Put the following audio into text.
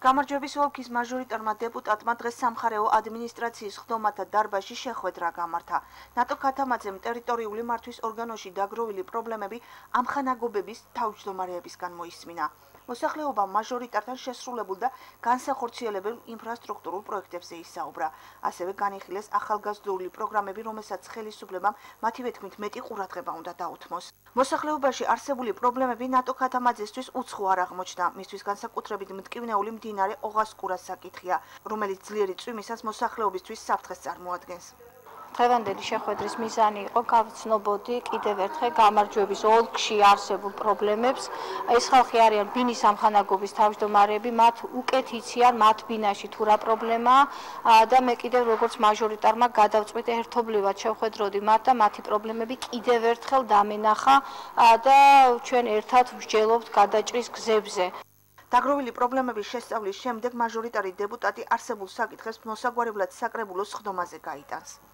გამარჯვების ოლქის მაჟორიტარმა დეპუტატმა დღეს სამხარეო ადმინისტრაციის ხდომათა დარბაზში შეხვედრა გამართა. ნატო ქათამაძემ ტერიტორიული მართვის ორგანოში დაგროვილი პრობლემები ამხანაგობების თავმჯდომარეებისგან მოისმინა. მოსახლეობა მაჟორიტართან შესრულებულ და განსახორციელებელ ინფრასტრუქტურულ პროექტებზე ისაუბრა. ასევე განიხილეს ახალგაზრდული პროგრამები, რომელსაც ხელისუფლებამ მათივე თქმით მეტი ყურადღება უნდა დაუთმოს. მოსახლეობაში არსებული პრობლემები ნატო ქათამაძესთვის უცხო არ აღმოჩნდა. მისთვის განსაკუთრებით მტკივნეული მდინარე ოღასკურას საკითხია, რომელიც ძლიერი წვიმისას მოსახლეობისთვის საფრთხეს წარმოადგენს. დღევანდელი შეხვედრის მიზანი იყო გავცნობოდი კიდევ ერთხელ გამარჯვების ოლქში არსებულ პრობლემებს. ეს ხალხი არიან ბინის ამხანაგობის თავმჯდომარეები, მათ უკეთ იციან მათ ბინაში თუ რა პრობლემაა და მე კიდევ როგორც მაჟორიტარმა გადავწყვიტე ერთობლივად შევხვედროდი მათ და მათი პრობლემები კიდევ ერთხელ დამენახა და ჩვენ ერთად ვსჯელობთ გადაჭრის გზებზე. დაგროვილი პრობლემების შესწავლის შემდეგ მაჟორიტარი დეპუტატი არსებულ საკითხებს მოსაგვარებლად საკრებულოს ხდომაზე გაიტანს.